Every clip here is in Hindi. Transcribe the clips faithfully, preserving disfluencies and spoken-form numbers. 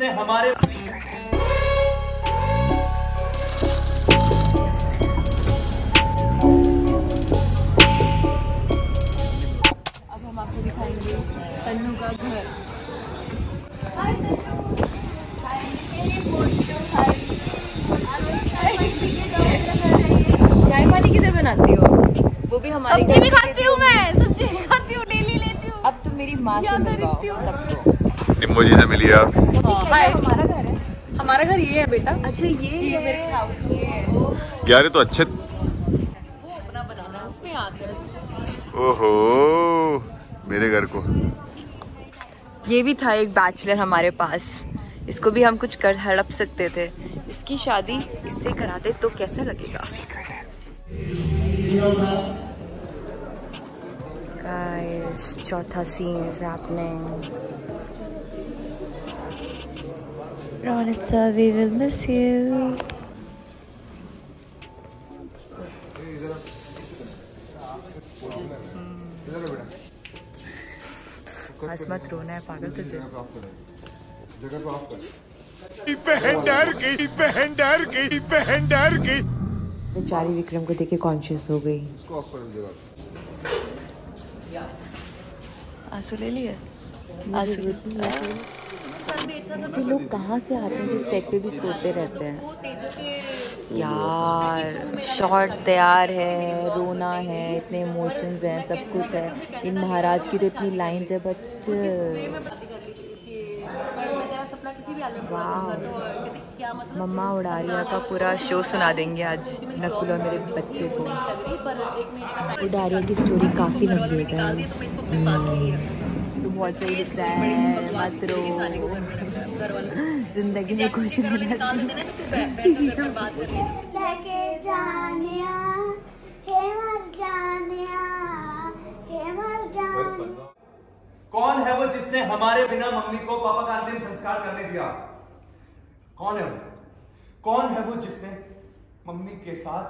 जिसने हमारे अब हम आपको दिखाएंगे सन्नू का घर। चाय पानी किधर बनाती हो? वो भी हमारी सब्जी भी खाती हूँ मैं, सब्जी भी खाती हूँ, डेली लेती हूँ। अब तुम मेरी माँ से मिलवाओ सबको। निम्मो जी से मिलिए आप। हमारा घर है, हमारा घर ये है बेटा। अच्छा ये ये मेरे हाउस ये है। यार ये तो अच्छे। वो अपना बनाना है, उसमें आते हैं। ओहो मेरे घर को। ये भी था एक बैचलर हमारे पास, इसको भी हम कुछ कर हड़प सकते थे। इसकी शादी इससे कराते तो कैसा लगेगा? गाइस चौथा scene is happening. Ronit sir, we will miss you. आज मत रोना है पागल तुझे। बहन डर गई, बहन डर गई, बहन डर गई। बेचारी विक्रम को देख के कॉन्शियस हो गई। आंसू ले लिए? आंसू ऐसे लोग कहाँ से आते हैं जो सेट पे भी सोते रहते हैं यार। शॉर्ट तैयार है, रोना है, इतने इमोशंस हैं, सब कुछ है। इन महाराज की तो इतनी लाइन्स है बट मम्मा उड़ारिया का पूरा शो सुना देंगे आज नकुल और मेरे बच्चे को। उड़ारिया की स्टोरी काफ़ी लंबी है गाइस। तो बहुत सही दिख रहा है, मत रो, जिंदगी में खुश रहना। कौन है वो जिसने हमारे बिना मम्मी को पापा का अंतिम संस्कार करने दिया? कौन है वो? कौन है वो जिसने मम्मी के साथ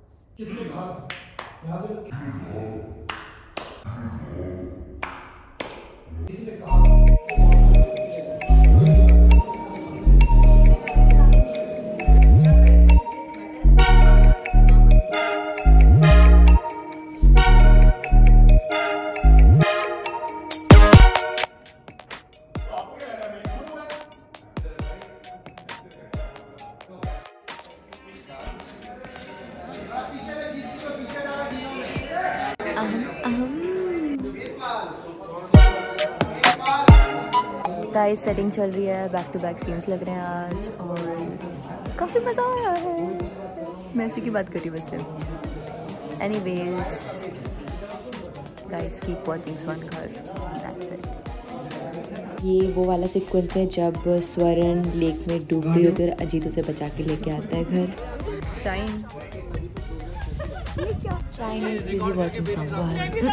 गाइस सेटिंग चल रही है, बैक टू बैक सीन्स लग रहे हैं आज और काफ़ी मज़ा आ रहा है। मैं इसी की बात करी वैसे। Anyways guys keep watching Swaran. That's it. ये वो वाला सीक्वेंस है जब स्वर्ण लेक में डूब गई होती है और अजीत उसे बचा के लेके आता है घर। Shine Shine is busy watching someone.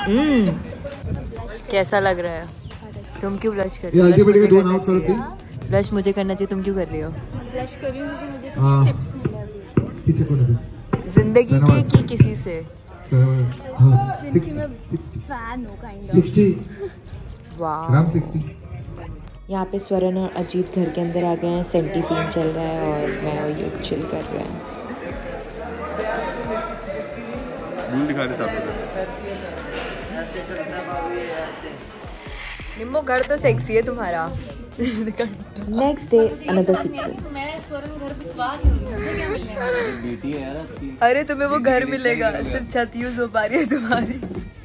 कैसा लग रहा है? तुम क्यों ब्लश कर रही हो? ब्लश मुझे करना चाहिए, तुम क्यों कर रही हो? ब्लश कर रही हूँ क्योंकि मुझे कुछ टिप्स मिले जिंदगी के की किसी से जिनकी मैं फैन हूँ काइंड ऑफ। वाह। यहाँ पे स्वर्ण और अजीत घर के अंदर आ गए हैं, सेंटी सीन चल रहा है और मैं और ये चिल कर रहे हैं। निम्मो घर तो सेक्सी है तुम्हारा। Next day another sequence. अरे तुम्हें वो घर मिलेगा, सिर्फ छत यूज हो पा रही है तुम्हारी।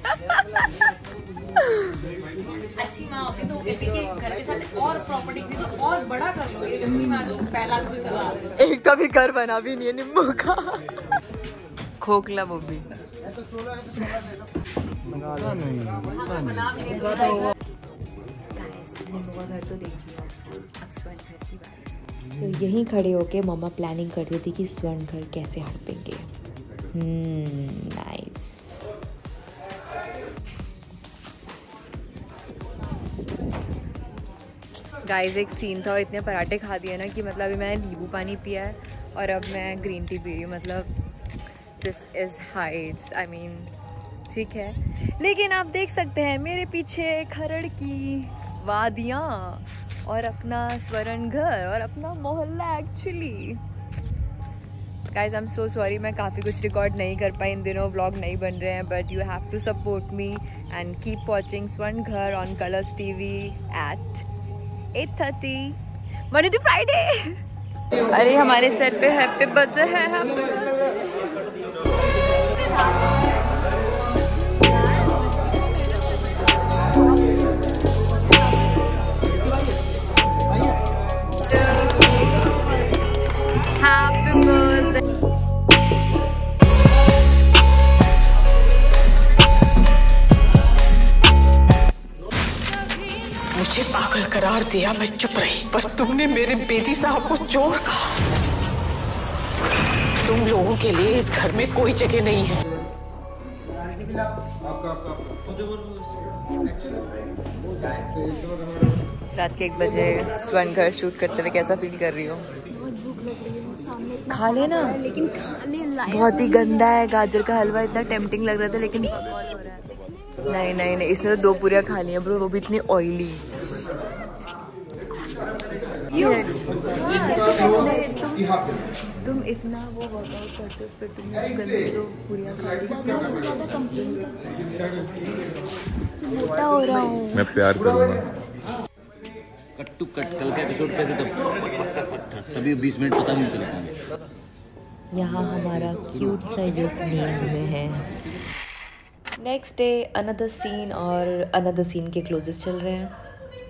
अच्छी माँ होती तो कहती कि घर के साथ और प्रॉपर्टी थी तो और बड़ा कर लो। ये पहला भी करा एक तो भी घर बना भी नहीं है निम्मो का। खोखला वो भी। निम्मो घर तो देख लिया, अब स्वर्ण घर की बारी। तो यहीं खड़े होके मम्मा प्लानिंग कर रही थी कि स्वर्ण घर कैसे हड़पेंगे। नाइस। गाइस एक सीन था, इतने पराठे खा दिए ना कि मतलब अभी मैंने नींबू पानी पिया है और अब मैं ग्रीन टी पी रही हूँ। मतलब this is heights, I mean ठीक है। लेकिन आप देख सकते हैं मेरे पीछे खरड़ की वादियाँ। और अपना स्वर्ण घर और अपना मोहल्ला actually. Guys I am so sorry, मैं काफ़ी कुछ रिकॉर्ड नहीं कर पाई इन दिनों, व्लॉग नहीं बन रहे हैं, but you have to support me and keep watching Swaran Ghar on Colors TV at eight thirty Monday to Friday. अरे हमारे सेट पे हैप्पी बर्थडे है, हैप्पी बर्थडे। Happy birthday. मुझे पागल करार दिया, मैं चुप रही, पर तुमने मेरे बेदी साहब को चोर कहा। तुम लोगों के लिए इस घर में कोई जगह नहीं है। रात के एक बजे स्वर्ण घर शूट करते हुए कैसा फील कर रही हो? खा लेना, लेकिन खाने लायक बहुत ही गंदा है। गाजर का हलवा इतना टेम्पटिंग लग रहा था, लेकिन नहीं नहीं नहीं, इसने तो दो पूरियाँ खा ली हैं ब्रो, वो भी इतनी ऑयली। तुम इतना वो वर्कआउट करते हो, फिर तुम गंदी दो पूरियाँ खा ली। मोटा हो रहा हूँ मैं, प्यार करूँगा। कट टू कट कल का एपिसोड कैसे तब तभी बीस मिनट पता नहीं चलता। यहाँ हमारा क्यूट सा युग नींद में है। नेक्स्ट डे अनदर सीन, और अनदर सीन के क्लोजेस चल रहे हैं।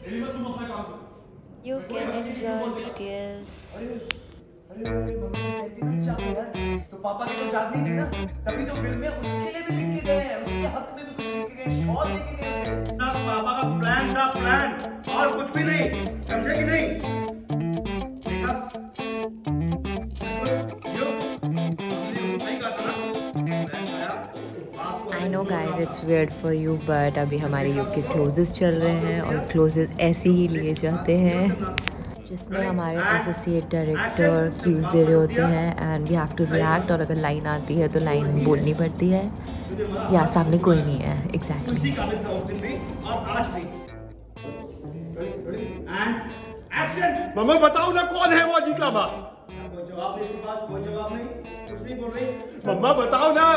You can enjoy BTS. तो पापा की तो जात नहीं थी ना, तभी तो फिल्म में उसके लिए भी लिख के गए हैं, उसके हक में भी कुछ लिख के गए, शॉल लेके गए उसे। ना पापा का प्लान था, प्लान और कुछ भी नहीं, समझे कि नहीं? देखा? I know guys it's weird for you, but अभी हमारे युग के क्लोजेस चल रहे हैं, और क्लोजेस ऐसे ही लिए जाते हैं जिसमें हमारे एसोसिएट डायरेक्टर क्यूज दे रहे होते हैं and we have to react, और अगर लाइन आती है तो लाइन बोलनी पड़ती है, या सामने कोई नहीं है। एग्जैक्टली मम्मा बताओ ना कौन है वो अजीत लामा? कोई जवाब नहीं, इसके पास कोई जवाब नहीं, कुछ नहीं बोल रही। मम्मा बताओ ना।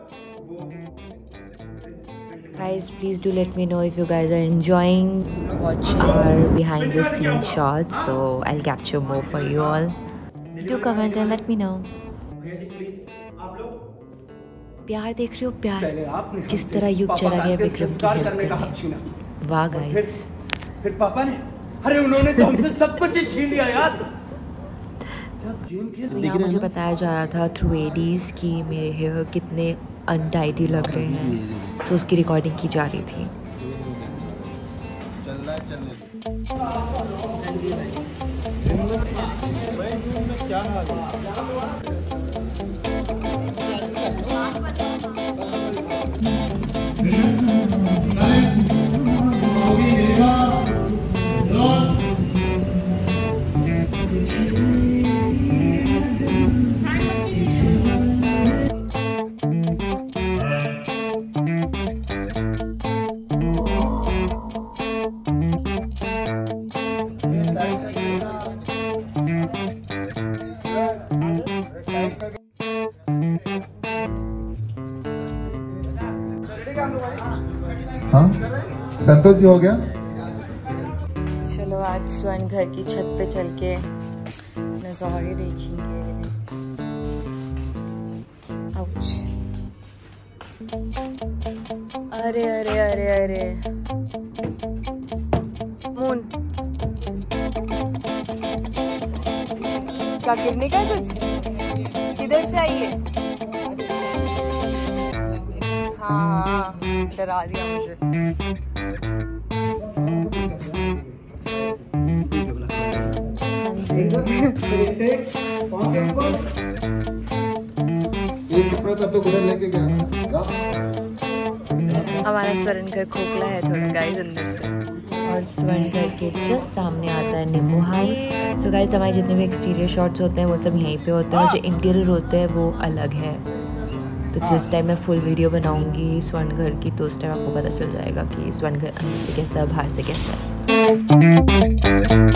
Guys, please do let me know if you guys are enjoying watch our behind the scenes shots, so I'll capture more for you all. Do comment and let me know. प्यार देख रहे हो? प्यार किस तरह युग चला गया विक्रम की हेल्प करने। वाह गाइस। फिर पापा ने, अरे उन्होंने तो हमसे सब कुछ छीन लिया यार। तो यहाँ मुझे बताया जा रहा था थ्रू एडीज कि मेरे हेयर कितने अनटाइडी लग रहे हैं, सो उसकी रिकॉर्डिंग की जा रही थी। हाँ संतोष जी हो गया। चलो आज स्वर्ण घर की छत पे चल के नज़ारे देखेंगे। आउच। अरे अरे अरे अरे मून क्या गिरने का कुछ? किधर से आई है? हाँ डरा दिया मुझे। हाँ जी हमारा स्वर्ण घर खोखला है थोड़ा गाइस अंदर से, और स्वर्ण घर के जस्ट सामने आता है निम्बू हाउस। सो गाइस हमारे जितने भी एक्सटीरियर शॉट्स होते हैं वो सब यहीं पे होते हैं, और जो इंटीरियर होते हैं वो अलग है। तो जिस टाइम मैं फुल वीडियो बनाऊंगी स्वर्ण घर की, तो उस टाइम आपको पता चल जाएगा कि स्वर्ण घर अंदर से कैसा है, बाहर से कैसा है।